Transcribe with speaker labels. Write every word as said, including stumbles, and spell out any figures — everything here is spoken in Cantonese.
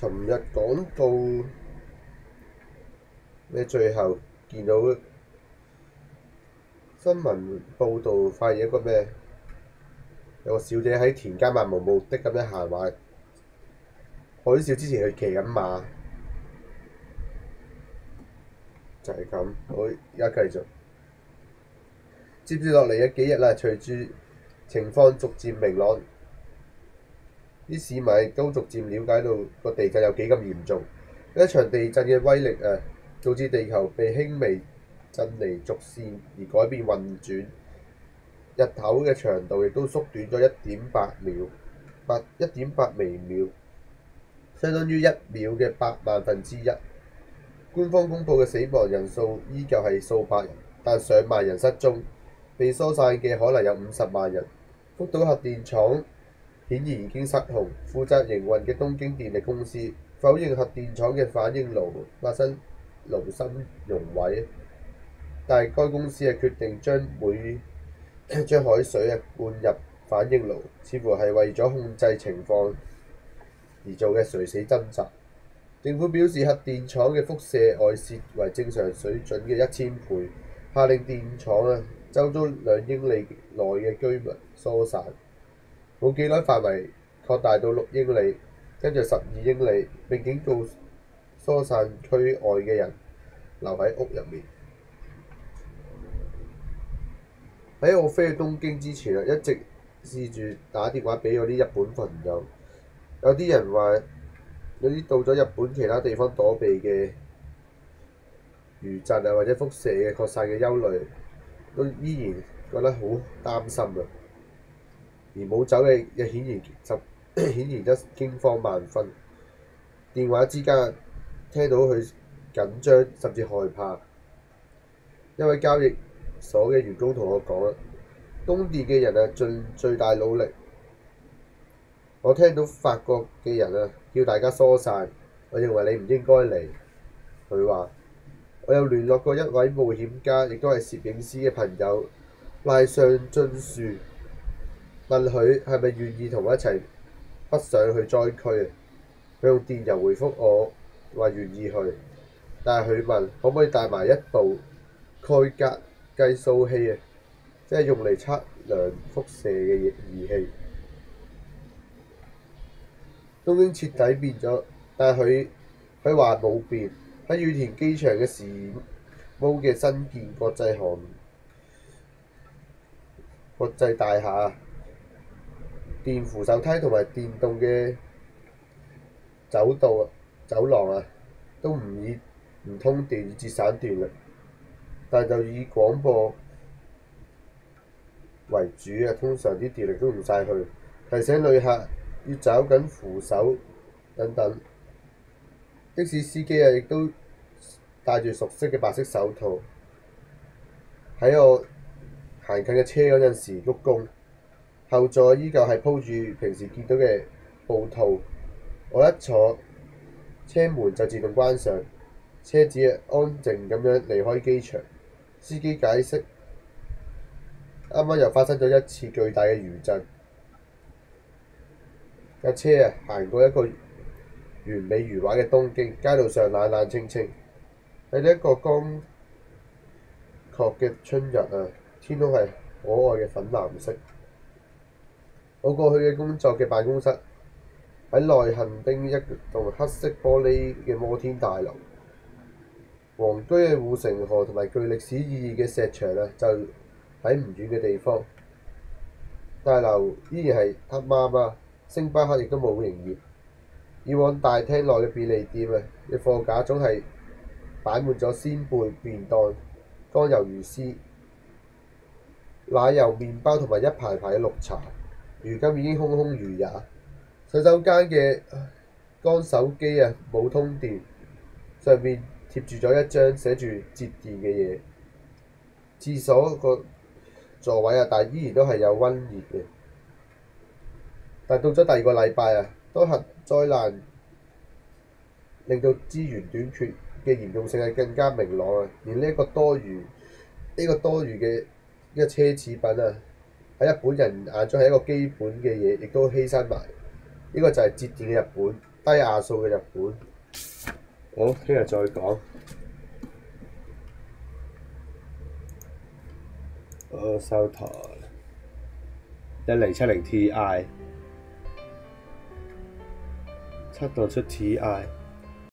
Speaker 1: 尋日講到你最後見到新聞報導，發現一個咩？有個小姐喺田間漫無目的咁樣行，話海嘯之前佢騎緊馬，就係咁。我而家繼續。接住落嚟嘅幾日啦，隨住情況逐漸明朗，啲市民都逐漸了解到個地震有幾咁嚴重。一場地震嘅威力啊，導致地球被輕微震離軸線而改變運轉，日頭嘅長度亦都縮短咗一點八秒，八一點八微秒，相當於一秒嘅百萬分之一。官方公佈嘅死亡人數依舊係數百人，但上萬人失蹤，被疏散嘅可能有五十萬人。福島核電廠顯然已經失控，負責營運嘅東京電力公司否認核電廠嘅反應爐發生爐心熔毀，但係該公司係決定將每將海水啊灌入反應爐，似乎係為咗控制情況而做嘅垂死掙扎。政府表示，核電廠嘅輻射外泄為正常水準嘅一千倍，下令電廠啊周遭兩英里內嘅居民疏散。冇幾耐，範圍擴大到六英里，跟住十二英里，並警告疏散區外嘅人留喺屋入面。喺我飛去東京之前啊，一直試住打電話俾我啲日本朋友。有啲人話，有啲到咗日本其他地方躲避嘅餘震啊，或者輻射嘅擴散嘅憂慮，都依然覺得好擔心啊。而冇走嘅亦顯然就顯然得驚慌萬分。電話之間聽到佢緊張甚至害怕。一位交易所嘅員工同我講啦，東電嘅人啊盡最大努力。我聽到法國嘅人啊叫大家疏散，我認為你唔應該嚟。佢話我有聯絡過一位冒險家，亦都係攝影師嘅朋友賴上俊樹，問佢係咪願意同我一齊北上去災區啊？佢用電郵回覆我話願意去，但係佢問可唔可以帶埋一部蓋格計數器啊，即係用嚟測量輻射嘅儀器。東京徹底變咗，但係佢佢話冇變。喺羽田機場嘅時髦嘅新建國際航國際大廈，電扶手梯同埋電動嘅走道走廊啊，都唔以唔通電，以節省電力，但就以廣播為主啊。通常啲電力都用晒去，提醒旅客要找緊扶手等等。的士司機啊，亦都戴住熟悉嘅白色手套，喺我行近嘅車嗰陣時碌工。後座依舊係鋪住平時見到嘅布套。我一坐，車門就自動關上，車子安靜咁樣離開機場。司機解釋，啱啱又發生咗一次巨大嘅餘震，架車啊行過一個完美如畫嘅東京，街道上冷冷清清。喺呢一個乾涸嘅春日啊，天空係可愛嘅粉藍色。我過去嘅工作嘅辦公室喺內幸町一棟黑色玻璃嘅摩天大樓，皇居嘅護城河同埋具歷史意義嘅石牆啊，就喺唔遠嘅地方。大樓依然係黑麻麻，星巴克亦都冇營業。以往大廳內嘅便利店啊嘅貨架總係擺滿咗鮮貝便當、乾魷魚絲、奶油麵包同埋一排排嘅綠茶。如今已經空空如也。洗手間嘅乾手機啊冇通電，上面貼住咗一張寫住節電嘅嘢。廁所個座位啊，但依然都係有溫熱嘅。但到咗第二個禮拜啊，當核災難令到資源短缺嘅嚴重性係更加明朗啊！連呢一個多餘呢、呢個多餘嘅呢個奢侈品啊，喺日本人眼中係一個基本嘅嘢，亦都犧牲埋。呢、呢個就係節電嘅日本。 低亞數嘅日本。好，聽日再講。我收台一零七零 Ti，七代出 Ti。